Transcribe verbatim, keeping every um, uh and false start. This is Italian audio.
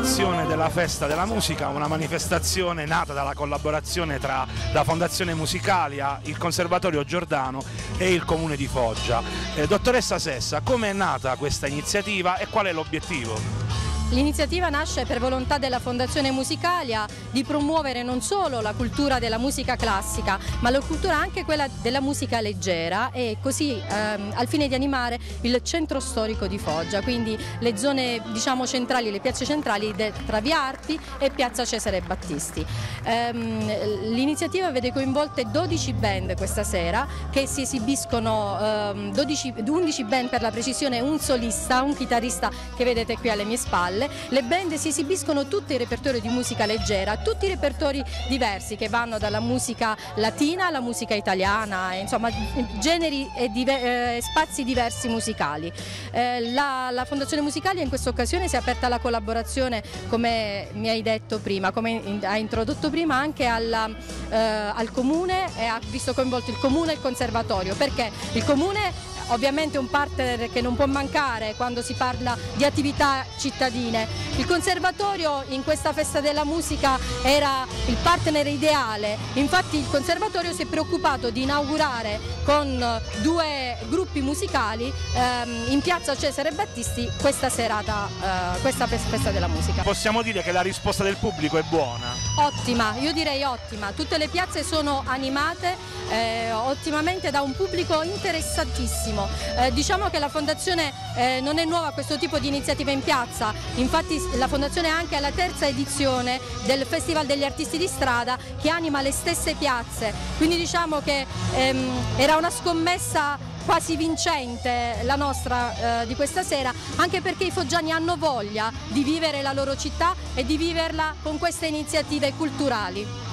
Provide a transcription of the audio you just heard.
edizione della Festa della Musica, una manifestazione nata dalla collaborazione tra la Fondazione Musicalia, il Conservatorio Giordano e il Comune di Foggia. Eh, dottoressa Sessa, come è nata questa iniziativa e qual è l'obiettivo? L'iniziativa nasce per volontà della Fondazione Musicalia di promuovere non solo la cultura della musica classica, ma la cultura anche quella della musica leggera, e così ehm, al fine di animare il centro storico di Foggia, quindi le zone, diciamo, centrali, le piazze centrali tra Via Arpi e Piazza Cesare Battisti. Ehm, l'iniziativa vede coinvolte dodici band questa sera che si esibiscono, ehm, dodici, undici band per la precisione, un solista, un chitarrista che vedete qui alle mie spalle. Le band si esibiscono tutti i repertori di musica leggera, tutti i repertori diversi che vanno dalla musica latina alla musica italiana, insomma generi e diver- eh, spazi diversi musicali. Eh, la, la Fondazione Musicalia in questa occasione si è aperta alla collaborazione, come mi hai detto prima, come in, hai introdotto prima, anche alla, eh, al Comune, e ha visto coinvolto il Comune e il Conservatorio, perché il Comune ovviamente è un partner che non può mancare quando si parla di attività cittadine. Il Conservatorio in questa Festa della Musica era il partner ideale, infatti il Conservatorio si è preoccupato di inaugurare con due gruppi musicali ehm, in Piazza Cesare Battisti questa serata, eh, questa Festa della Musica. Possiamo dire che la risposta del pubblico è buona? Ottima, io direi ottima, tutte le piazze sono animate eh, ottimamente da un pubblico interessantissimo. Eh, diciamo che la Fondazione eh, non è nuova a questo tipo di iniziativa in piazza, infatti la Fondazione è anche alla terza edizione del Festival degli Artisti di Strada che anima le stesse piazze, quindi diciamo che ehm, era una scommessa quasi vincente la nostra eh, di questa sera, anche perché i foggiani hanno voglia di vivere la loro città e di viverla con queste iniziative culturali.